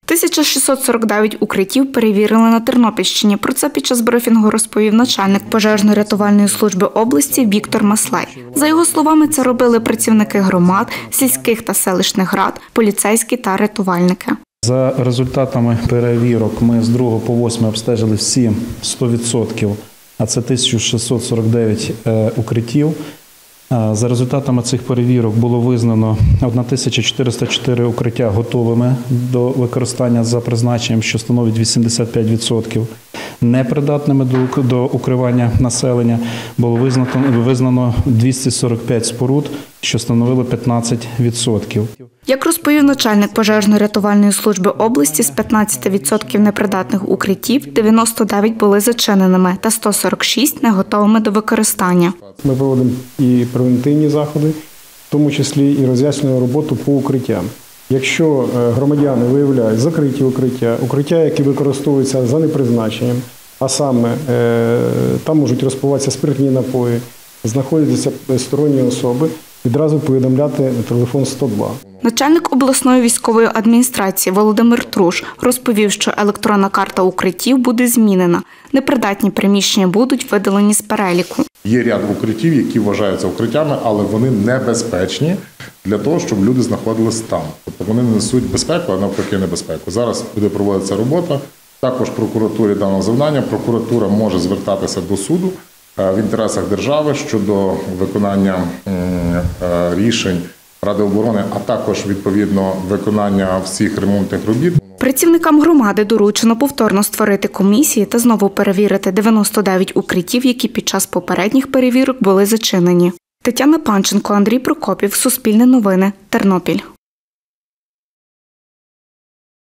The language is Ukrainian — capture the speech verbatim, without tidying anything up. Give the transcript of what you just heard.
тисяча шістсот сорок дев'ять укриттів перевірили на Тернопільщині. Про це під час брифінгу розповів начальник пожежно-рятувальної служби області Віктор Маслей. За його словами, це робили працівники громад, сільських та селищних рад, поліцейські та рятувальники. За результатами перевірок ми з другого по восьме обстежили всі сто відсотків, а це тисяча шістсот сорок дев'ять укриттів. За результатами цих перевірок було визнано тисяча чотириста чотири укриття готовими до використання за призначенням, що становить вісімдесят п'ять відсотків. Непридатними до укривання населення було визнано, визнано двісті сорок п'ять споруд, що становило п'ятнадцять відсотків. Як розповів начальник пожежно-рятувальної служби області, з п'ятнадцяти відсотків непридатних укриттів дев'яносто дев'ять були зачиненими та сто сорок шість не готовими до використання. Ми проводимо і превентивні заходи, в тому числі і роз'яснюємо роботу по укриттям. Якщо громадяни виявляють закриті укриття, укриття, які використовуються за непризначенням, а саме там можуть розпиватися спиртні напої, знаходяться сторонні особи, відразу повідомляти на телефон сто два. Начальник обласної військової адміністрації Володимир Труш розповів, що електронна карта укриттів буде змінена. Непридатні приміщення будуть видалені з переліку. Є ряд укриттів, які вважаються укриттями, але вони небезпечні для того, щоб люди знаходились там. Тобто вони не несуть безпеку, а навпаки небезпеку. Зараз буде проводитися робота. Також прокуратурі дано завдання. Прокуратура може звертатися до суду в інтересах держави щодо виконання рішень Ради оборони, а також, відповідно, виконання всіх ремонтних робіт. Працівникам громади доручено повторно створити комісії та знову перевірити дев'яносто дев'ять укриттів, які під час попередніх перевірок були зачинені. Тетяна Панченко, Андрій Прокопів, Суспільне новини, Тернопіль.